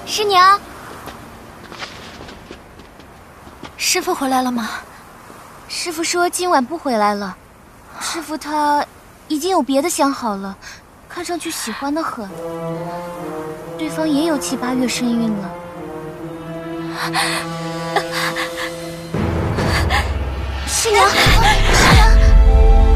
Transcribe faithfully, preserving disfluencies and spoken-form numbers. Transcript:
师娘，师傅回来了吗？师傅说今晚不回来了。师傅他已经有别的相好了，看上去喜欢得很。对方也有七八月身孕了。师娘。